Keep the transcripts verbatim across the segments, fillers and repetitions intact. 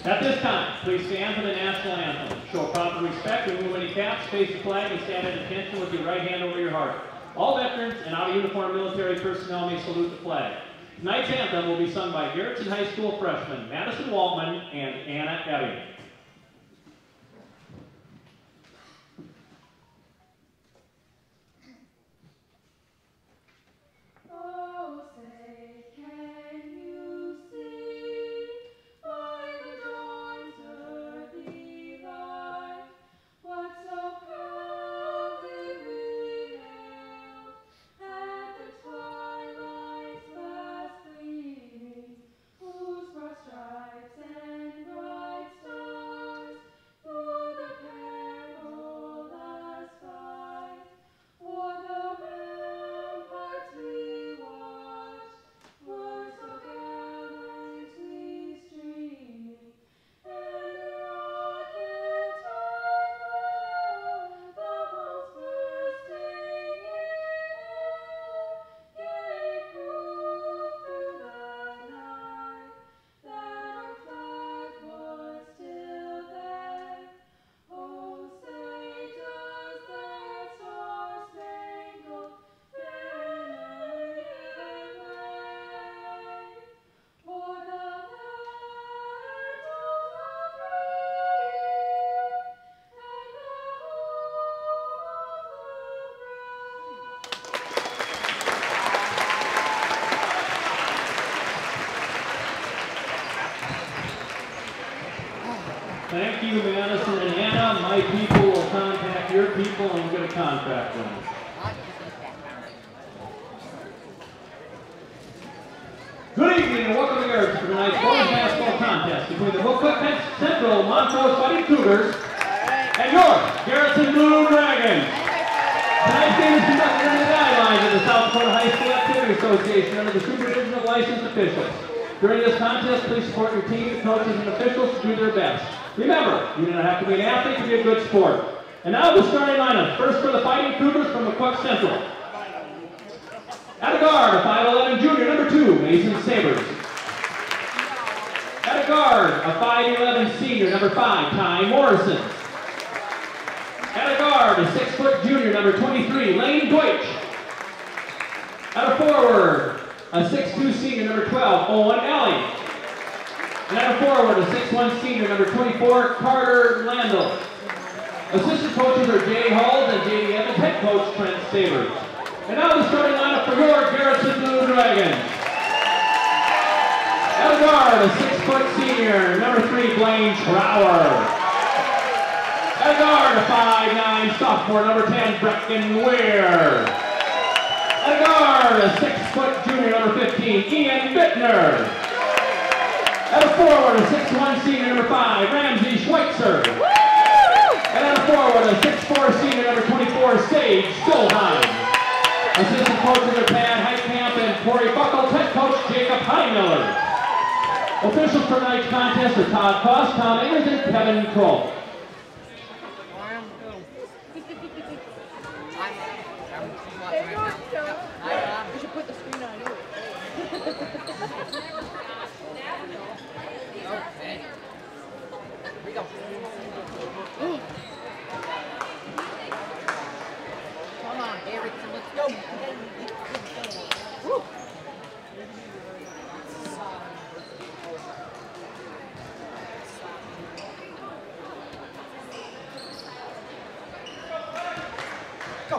At this time, please stand for the national anthem. Show proper respect, remove any caps, face the flag, and stand at attention with your right hand over your heart. All veterans and out-of-uniform military personnel may salute the flag. Tonight's anthem will be sung by Garretson High School freshmen Madison Waltman and Anna Ebbing. Thank you, Madison and Anna. My people will contact your people and we'll get a contract them. Good evening and welcome to Garretson for tonight's boys basketball contest between the Wilcox Central Montrose Fighting Cougars and your Garretson Blue Dragons. Tonight's game is conducted under the guidelines of the South Dakota High School Activity Association under the supervision of licensed officials. During this contest, please support your team, coaches, and officials to do their best. Remember, you do not have to be an athlete to be a good sport. And now the starting lineup. First for the Fighting Cougars from McCook Central. At a guard, a five eleven junior, number two, Mason Sabers. At a guard, a five eleven senior, number five, Ty Morrison. At a guard, a six foot junior, number twenty-three, Lane Deutsch. At a forward, a six two senior, number twelve, Owen Alley. And at a forward, a six one senior, number twenty-four, Carter Landell. Assistant coaches are Jay Halls and J D Evans, head coach Trent Sabers. And now the starting lineup for your Garretson Blue Dragons. At a guard, a six foot senior, number three, Blaine Trower. At a guard, a five nine sophomore, number ten, Brecken Weir. At a guard, a six foot junior, number fifteen, Ian Bittner. At a forward, a six one senior, number five, Ramsey Schweitzer. And at a forward, a six four senior, number twenty-four, Sage Stolheim. Assistant coaches are Pat Heitkamp and Corey Buckles, head coach Jacob Heimiller. Officials for tonight's contest are Todd Koss, Tom Ayers, and Kevin Kroll. You should put the screen on you. Okay. Here we go. Come on, Garretson, let's go. Woo. Go.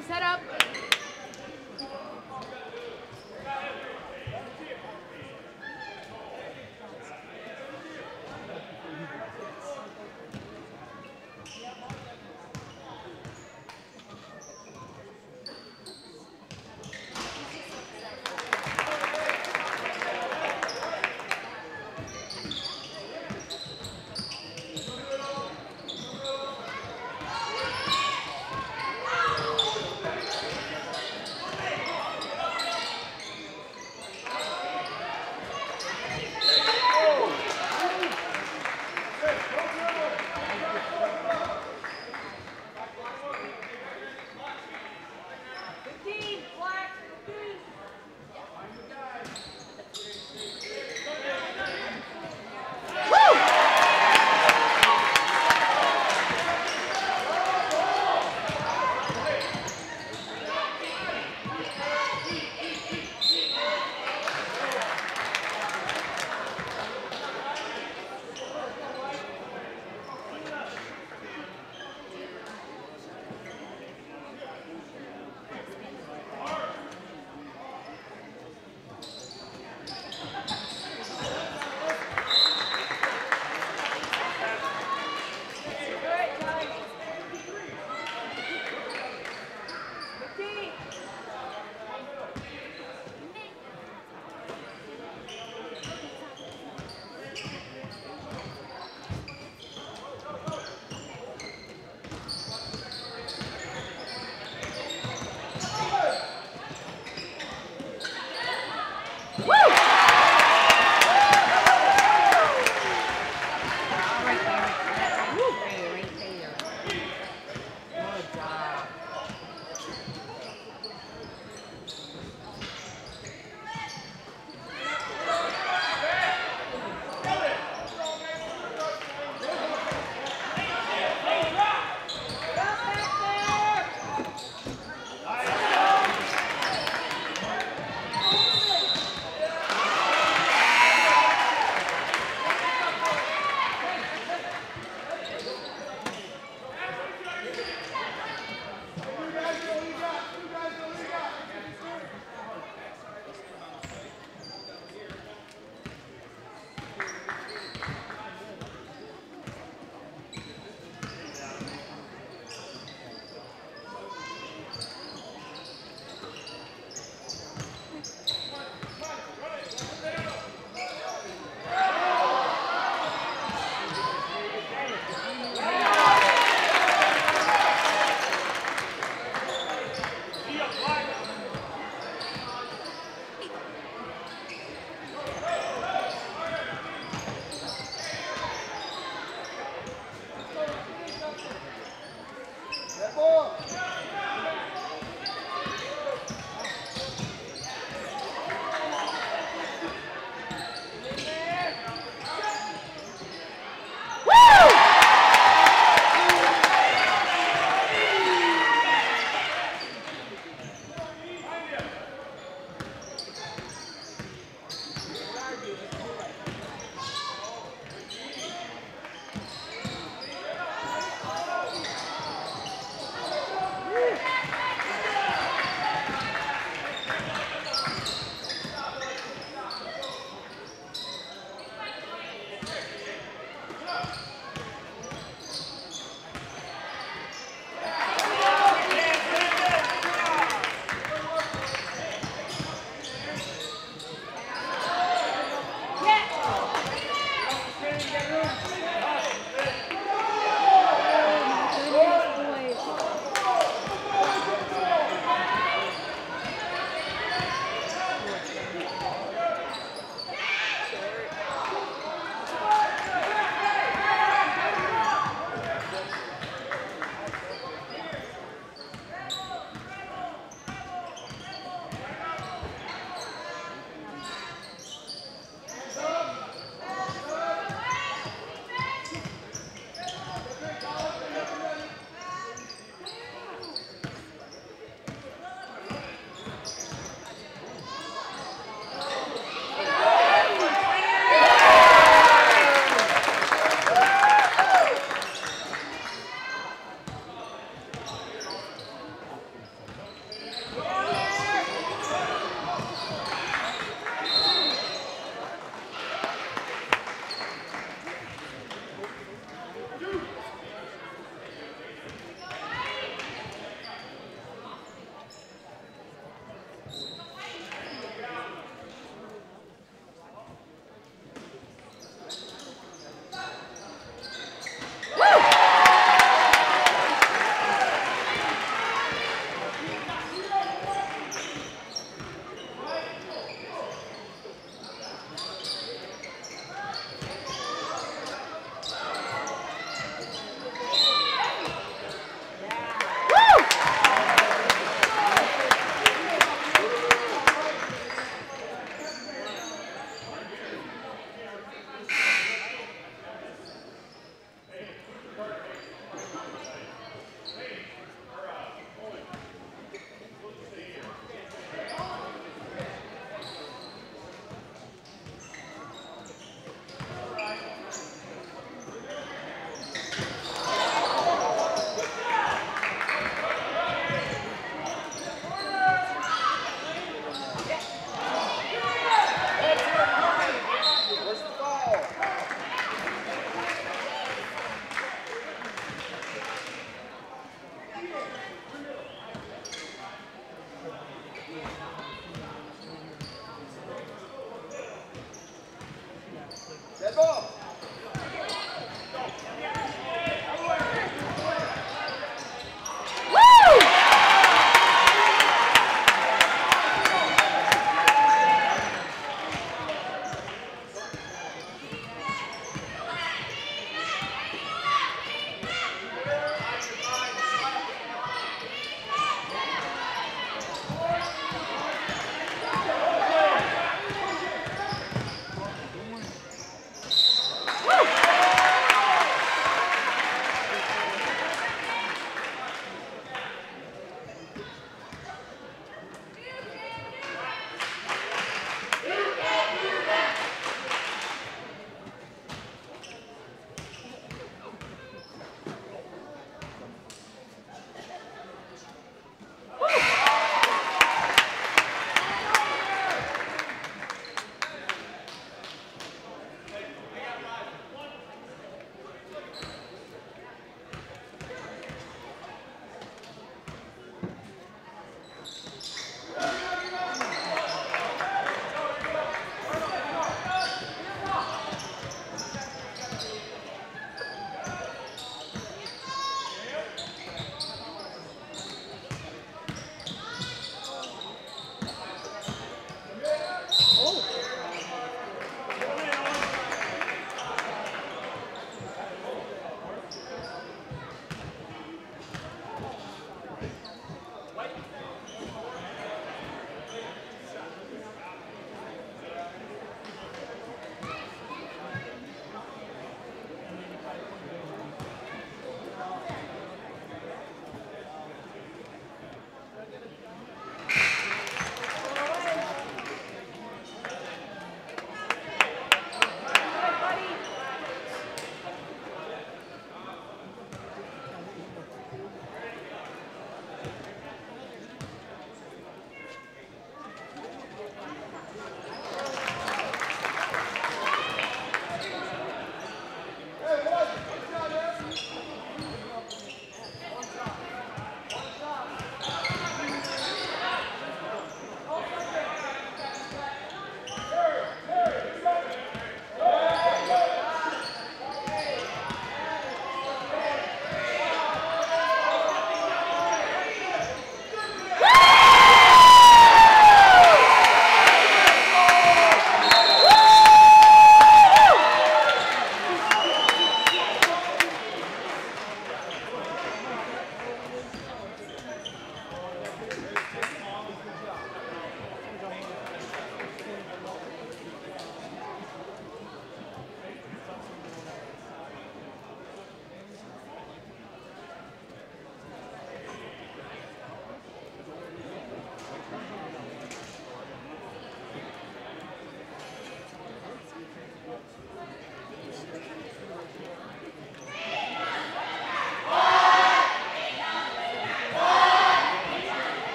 set up.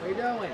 What are you doing?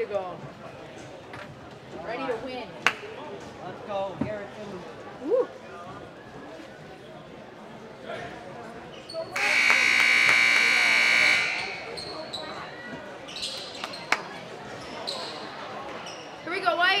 go. Ready to win. Let's go, Garretson. Woo. Here we go, White.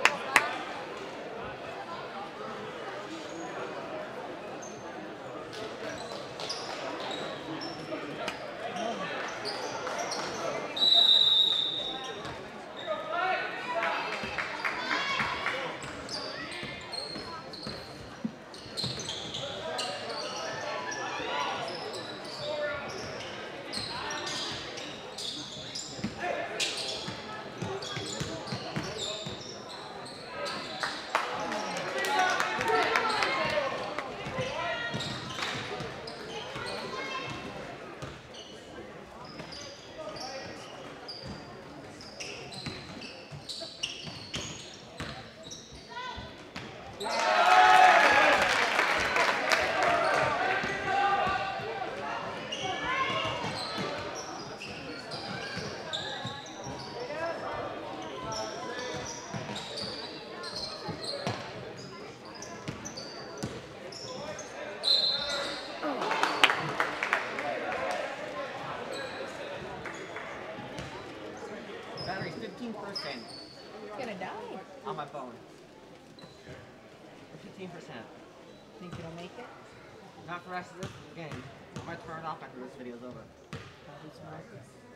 Battery's fifteen percent It's gonna die. on my phone. fifteen percent. Think you'll make it? Not for the rest of this game. I might turn it off after this video's over. Probably smart.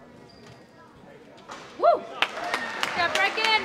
Woo! Got break in!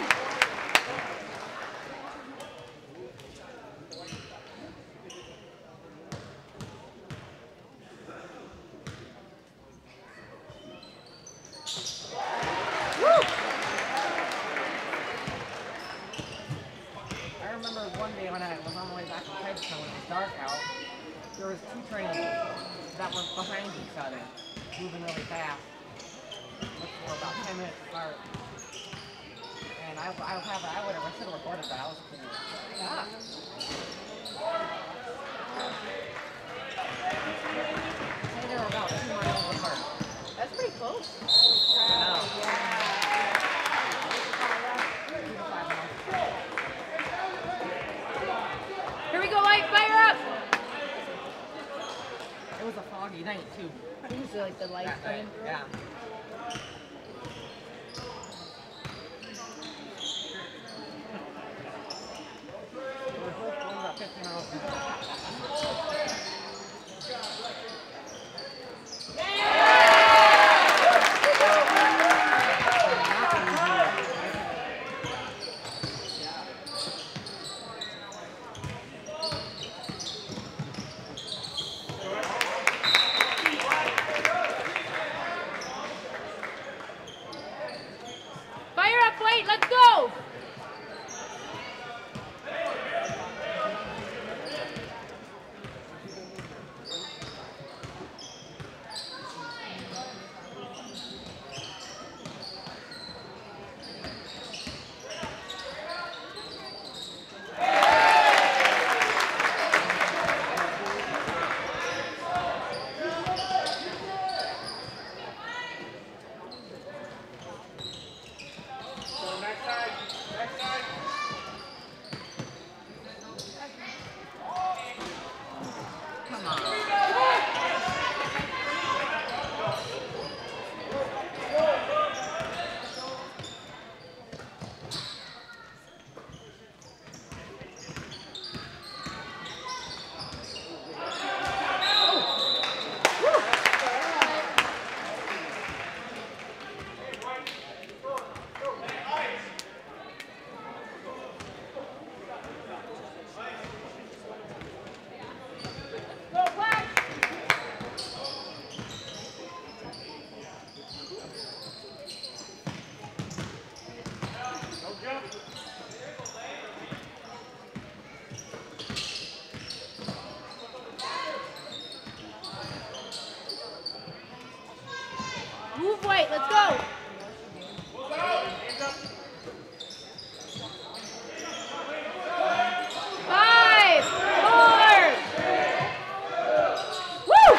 I remember one day when I was on my way back to Texas when it was dark out, there was two trains that were behind each other, moving really fast. For about ten minutes apart. And I, I would have, I would have, I should have recorded that. I was kidding. Ah. And they were about two miles apart. That's pretty close. Wow. Here we go, White. Fire up! It was a foggy night too. These are like the light That night. screen. Yeah. We were both going about fifty miles an hour. Fire up, White. Let's go! Come on. Move, White. Let's go! Five, four. Woo!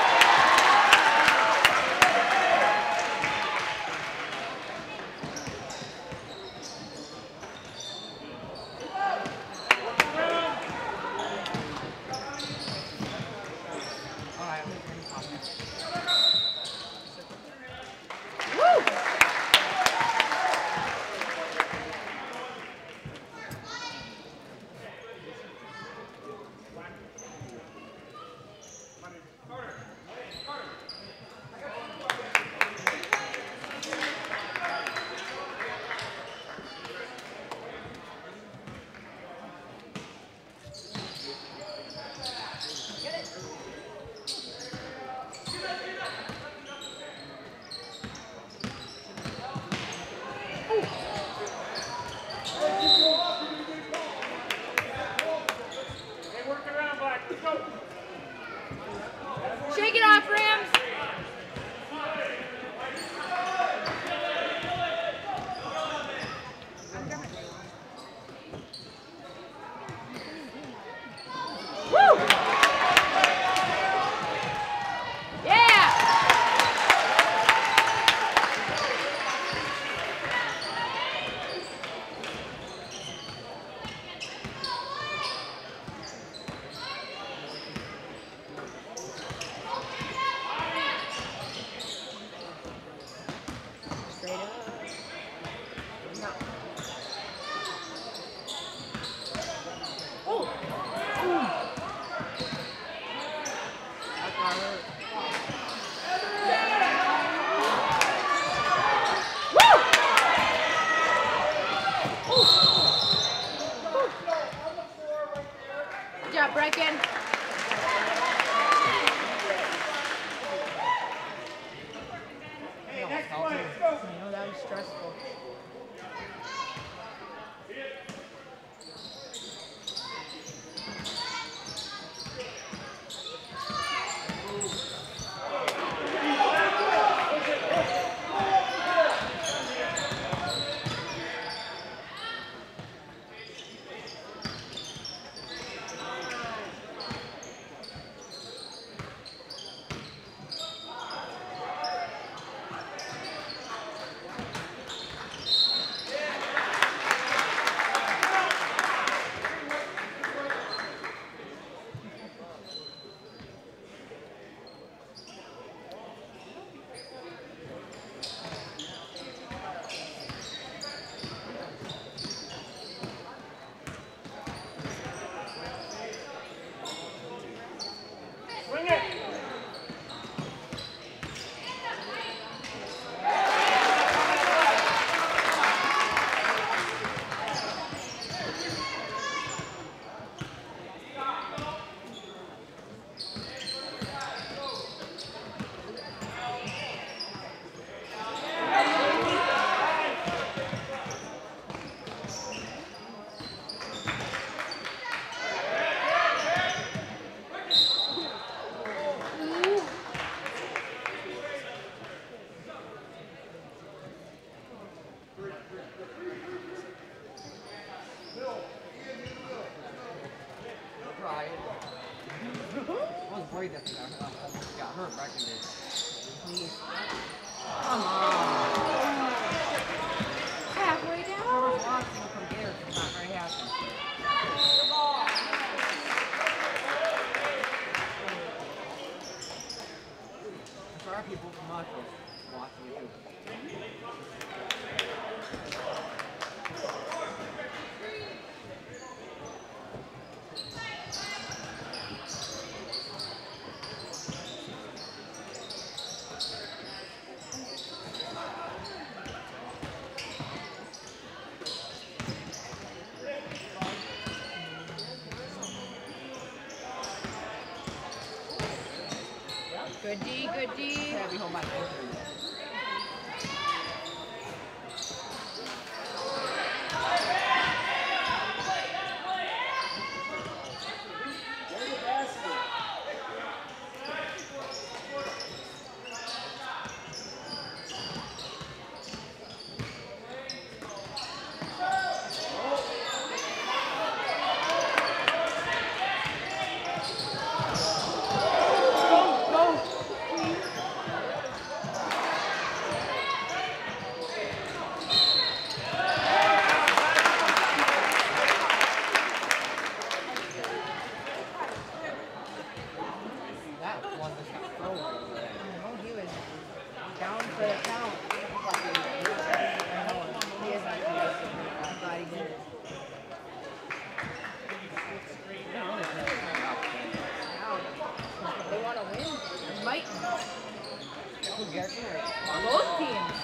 there are people from us watching it too. Good D, good D. Yeah, be home by four thirty. Both teams.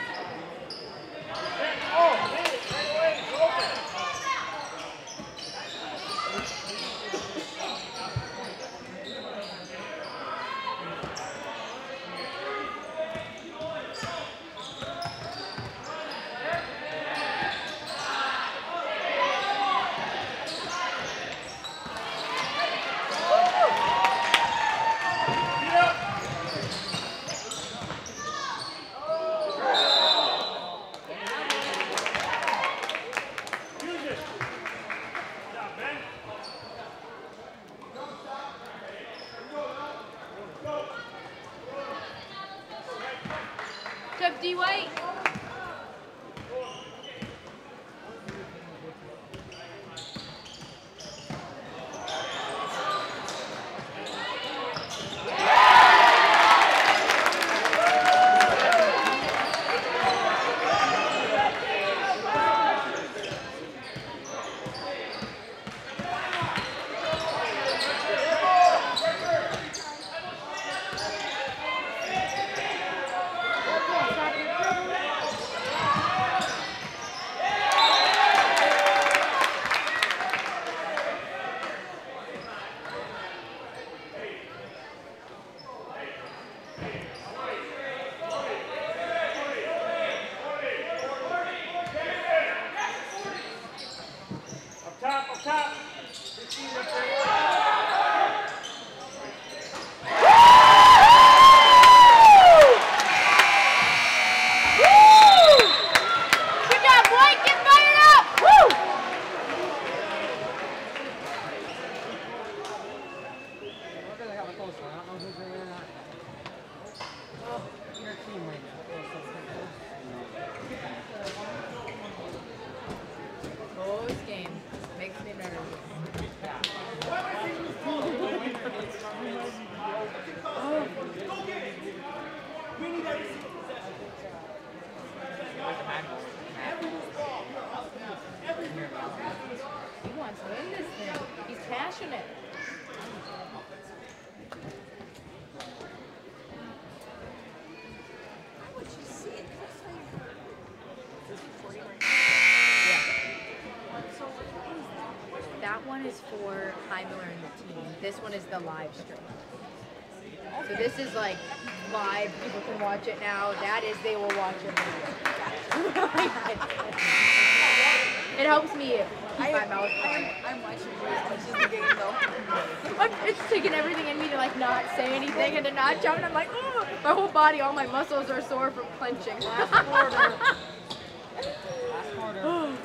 Took D White. Top, up top. Good job, White. Get fired up. Woo! Look at that close one. I don't know who's there or not. Oh, your team right now. Close game. Makes me nervous. He wants to win this thing. He's passionate. That one is for Heimler and the team. This one is the live stream. So this is like live. People can watch it now. That is, they will watch it later. It helps me keep my mouth quiet. I'm watching you as much as the game though. I'm, it's taking everything in me to like not say anything and to not jump. And I'm like, oh, my whole body, all my muscles are sore from clenching. Last quarter. Last quarter.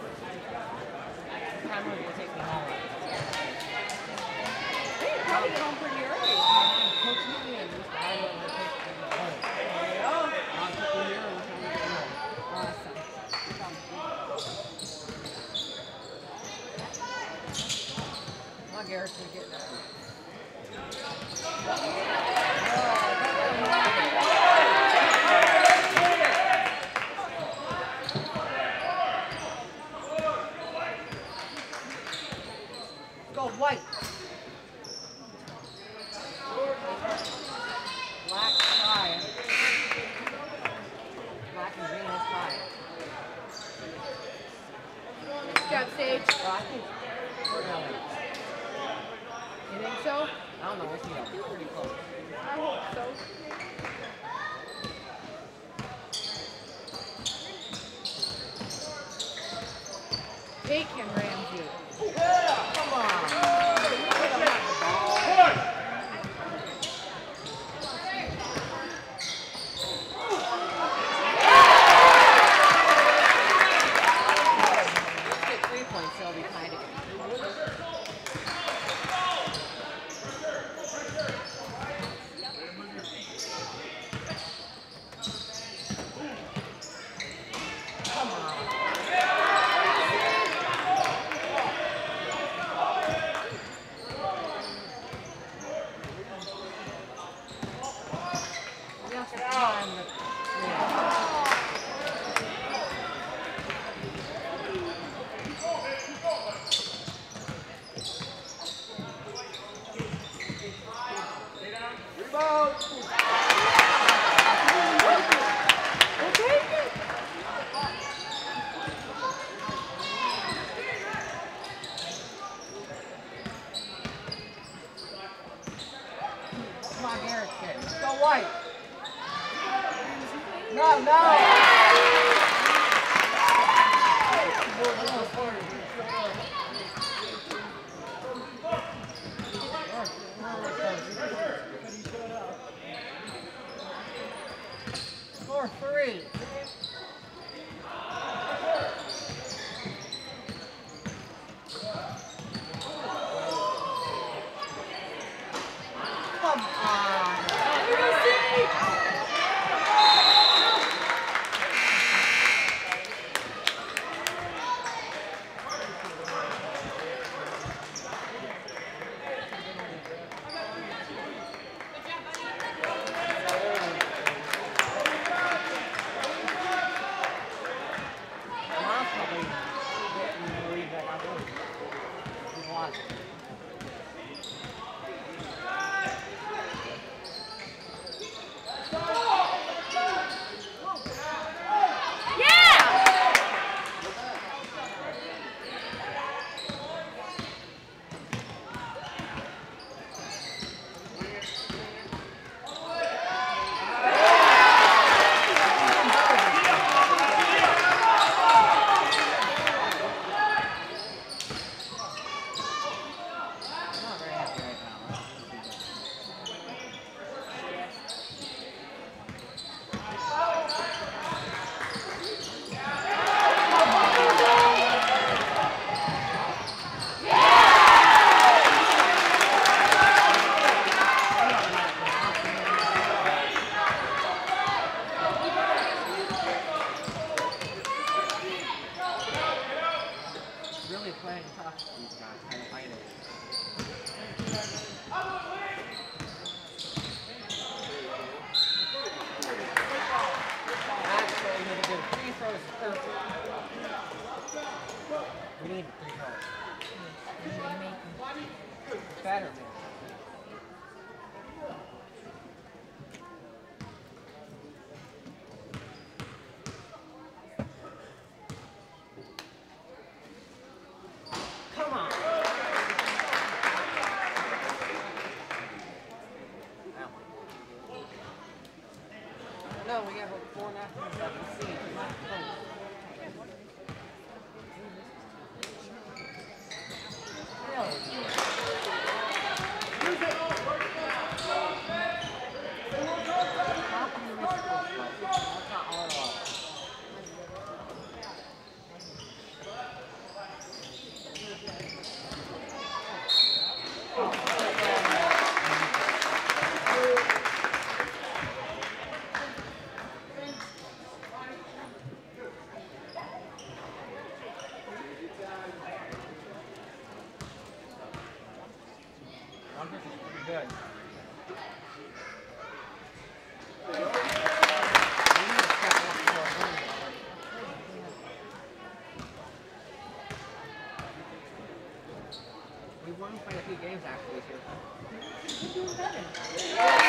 Cameron will take me home. Hey, you're probably get home pretty early. Coach Lillian used to have it on the take me home. Oh, I'll take you here and we'll come get home. awesome. Come on, Garretson, get that. Oh, I think we're gonna win. You think so? I don't know, we'll see though. Pretty close. I hope so. Take him, Ramsey. Yeah, come on. Come on, Garretson. Go white. No, no. Score three. Come on. Really playing tough, these guys, trying to fight it. That's what we need to do. Free throws first. We need free throws. Better, man. Come on. No, we got four and a half minutes left to see. One is pretty good. We won quite a few games actually this year. We're doing better.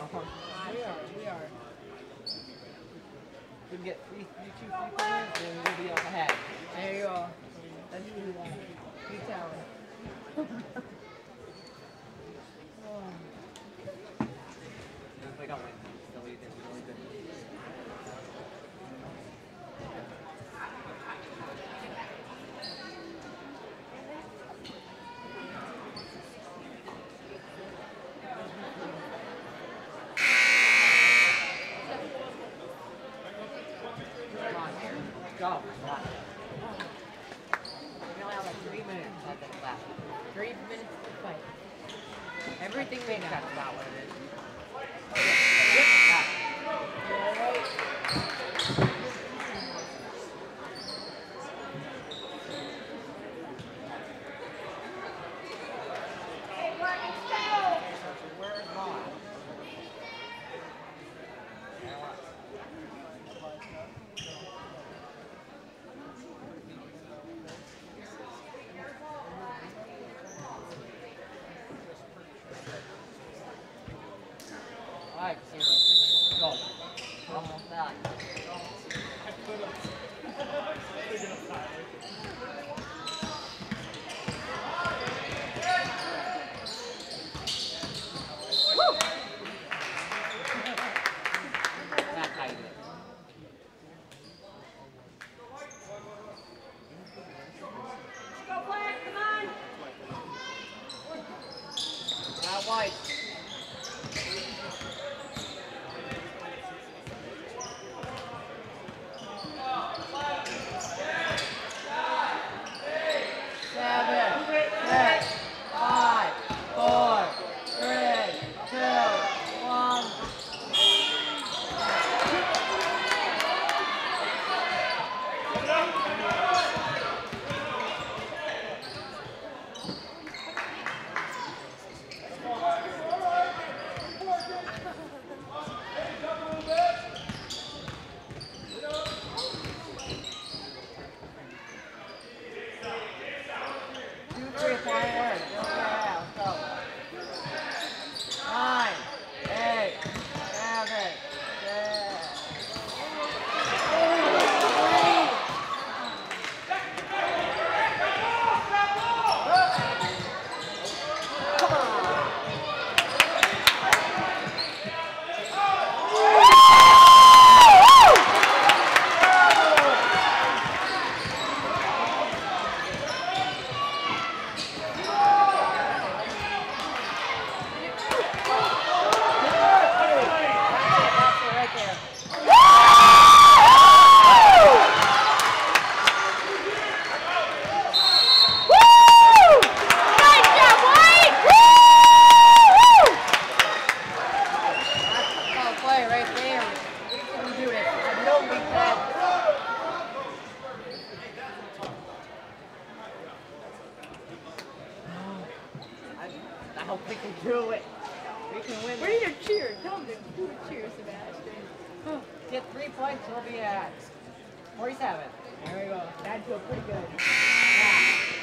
We are, we are. We can get three, three, two, three points, and we'll be up ahead. There you go. Let's do that. Keep telling. If we don't win, still we did really good. Come on, here. Go. Come on. We only have like three minutes left. Three minutes to fight. Everything we got about what it is. Alright, zero. Go. Almost done. Woo! That's how you do it. Go black, come on! Now white. I hope we can do it. We can win. We need a cheer. Tell them to do a cheer, Sebastian. Get three points, we'll be at forty-seven. There we go. That'd feel pretty good. Yeah.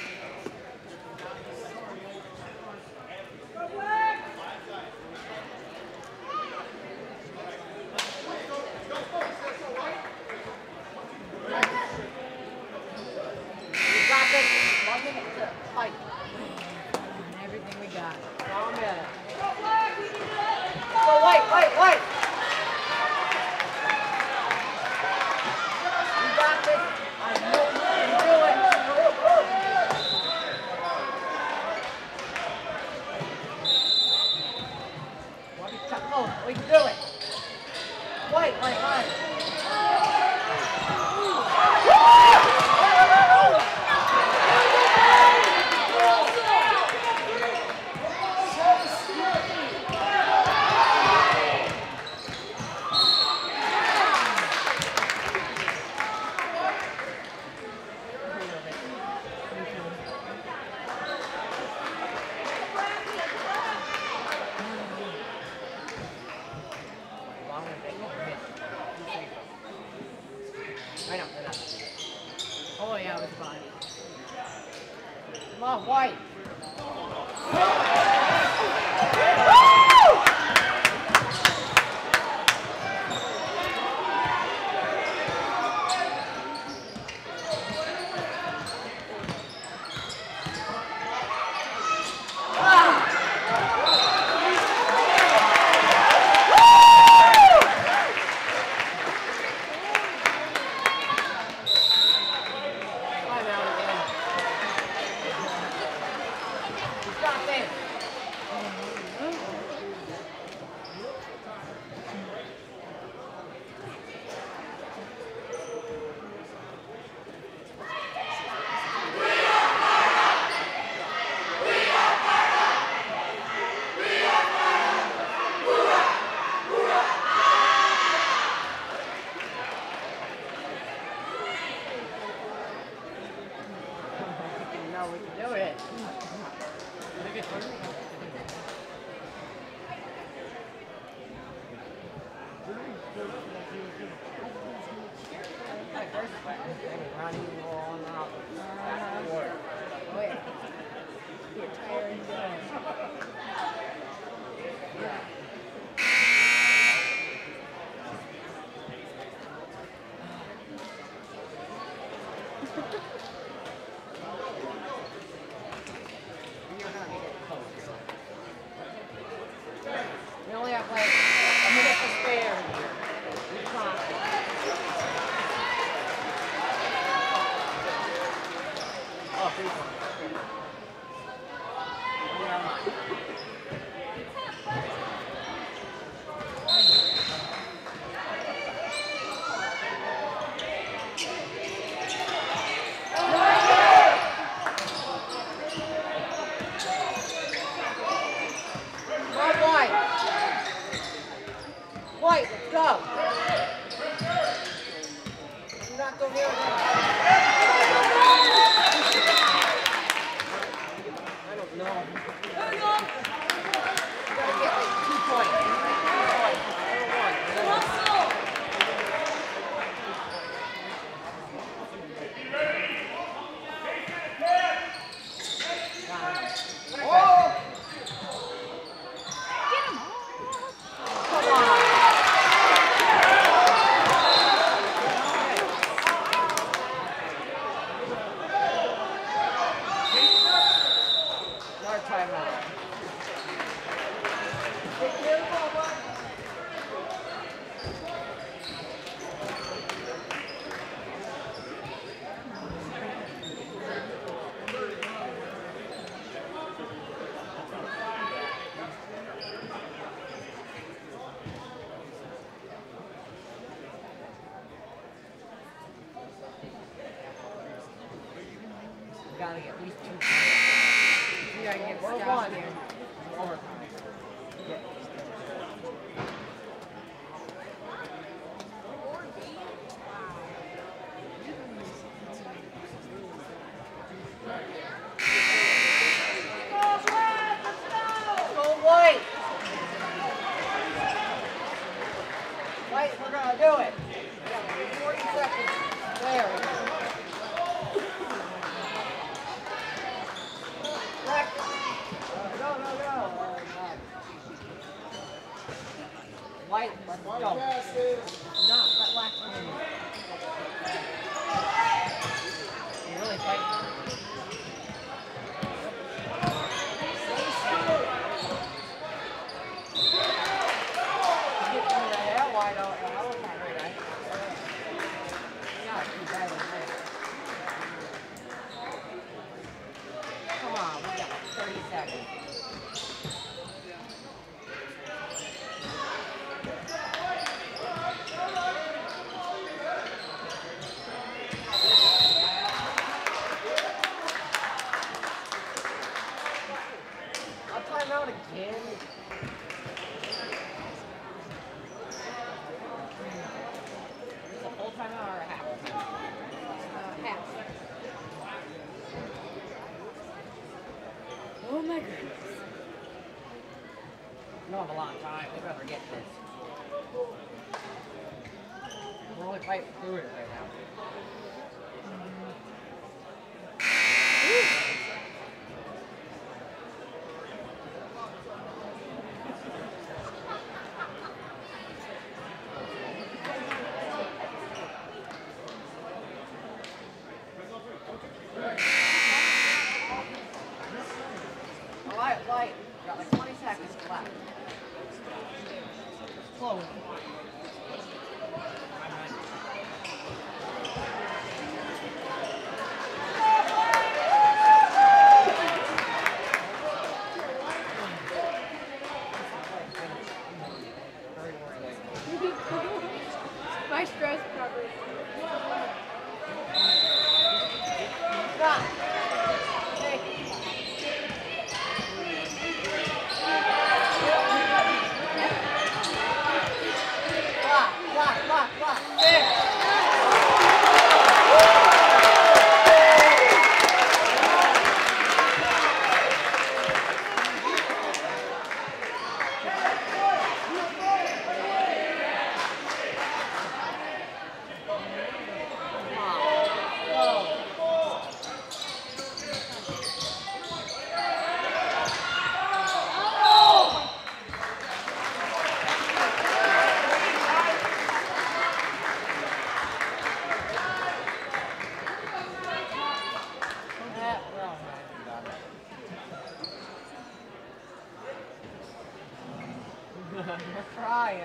We got this. One minute to fight. And everything we got. One minute. Go white, white, white. We got this. I know we can do it. One shot close. We can do it. White, white, white. I know, they're not. Oh yeah, it was fun. Come on, white. we can do it. We only have like a minute to spare here. We try. Oh, free one. Never mind. White, let's go. Do not go near him. I don't know. You gotta get like two points. Two points. Or one. Oh! Come on. Gotta get at least two points. You gotta get Or stuff one. here. Overtime. Yeah. Go White! White, we're gonna do it. Yeah, forty seconds. There we go. Go, go, go. White, let's go. Not let black win. You really fight. Yeah, wide open. That was not very nice. Yeah, too bad with me. Come on, we got thirty seconds. I'll time out again. Is it a full timeout or a half? Uh, half. Oh my goodness. We don't have a lot of time. We better get this. We're only fighting through it right now. Alright, White. Got like twenty seconds left. Close. My stress cover. Stop. Take it. We're trying.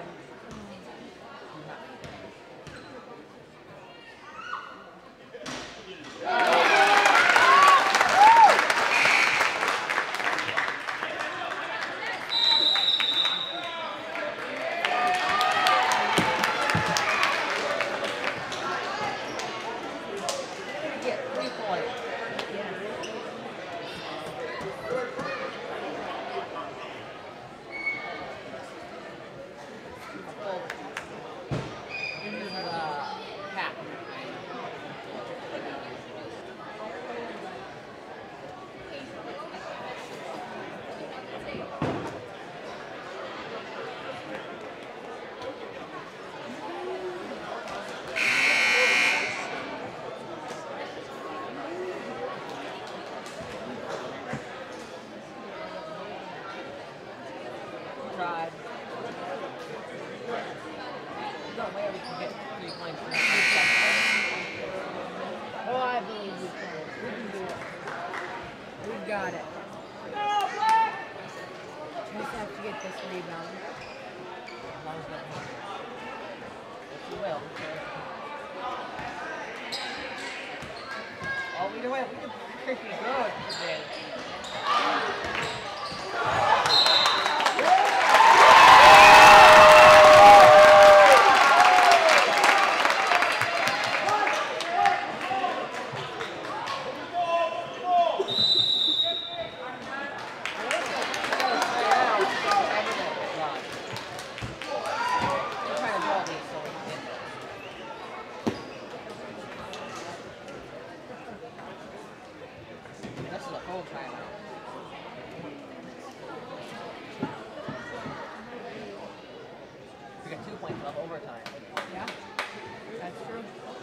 Get three points. This is uh, cat. Tried. No way we can get three points from that. Oh, I believe we can. We can do it. We got it. We just have to get this rebound. As long as that happens. If you will. Oh, either way, we did pretty good today. This is a full timeout. We got two points left overtime. Yeah, that's true.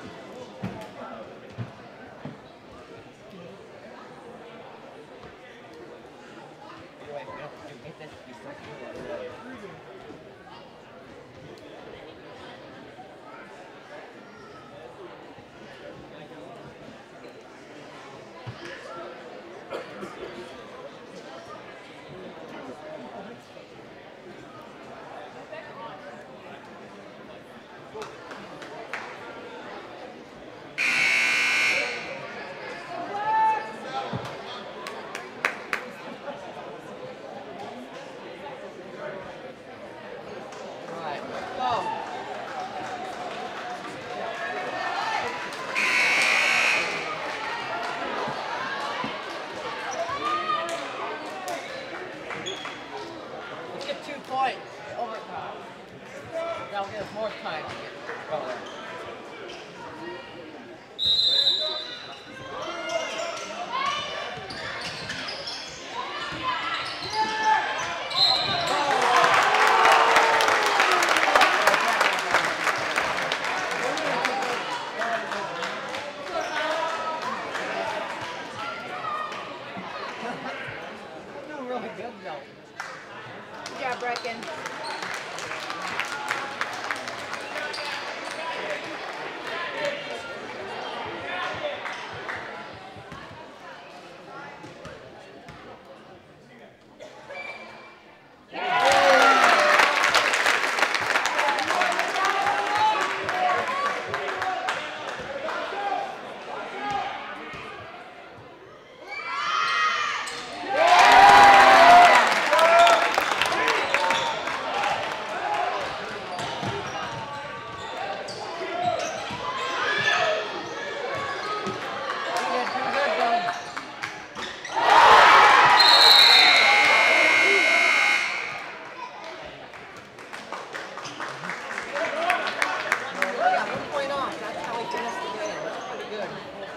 Either way, if we don't get this, we still do it. Alright, let's go. Let's get two points overtime. That'll give us more time to get going. We're doing really good though. Good job, Brecken. We did pretty good though. Yeah, one point off. That's how we finished the game. That's pretty good.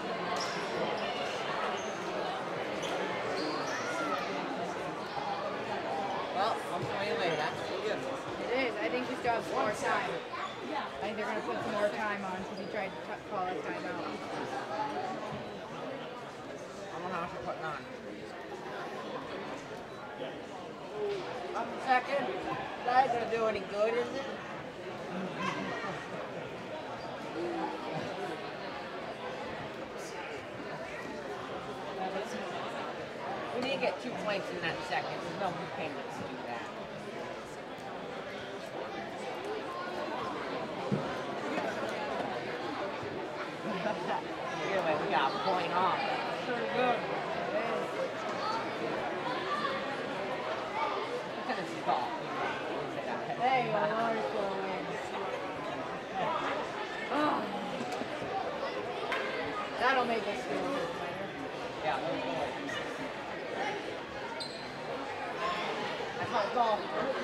Well, one point away. That's pretty good. It is. I think we still have some more time. I think they're going to put some more time on because he tried to cut- call a timeout. I don't know how much we're putting on. Up a second. That ain't gonna do any good, is it? We need to get two points in that second. There's no repayments to do that. Either way, we got a point off. Pretty good. Tennessee golf. There you go, Northville wins. Oh. That'll make us feel good later. Yeah, those boys. That's how golf.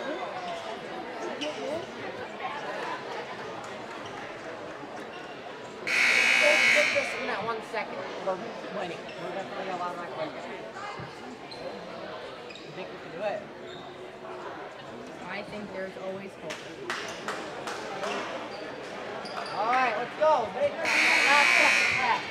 Let's just in that one second. We're winning. We're definitely a lot like winning. You think we can do it? I think there's always hope. All right, let's go. Big last second left.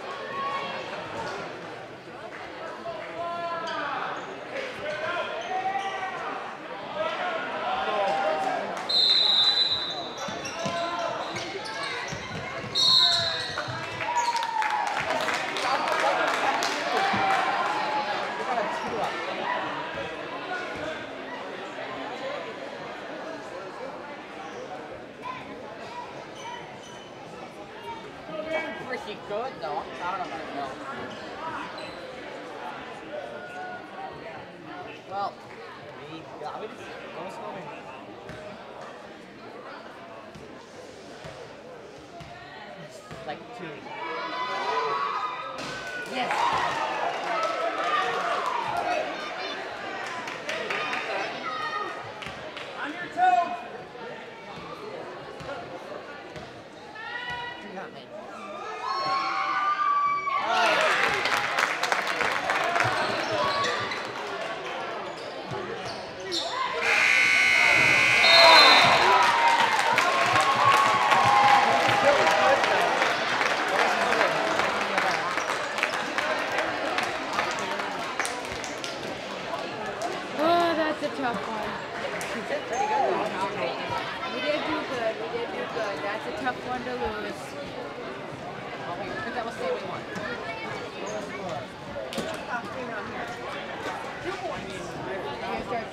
Pretty good though. I'm proud of myself. Well, we got we just go swimming. Like two. Yes. On your toes. You got me. That's a tough one. She did pretty good though. We did do good. We did do good. That's a tough one to lose. Well, we, I think that was say we won. What was the score? Top three on here. Two points.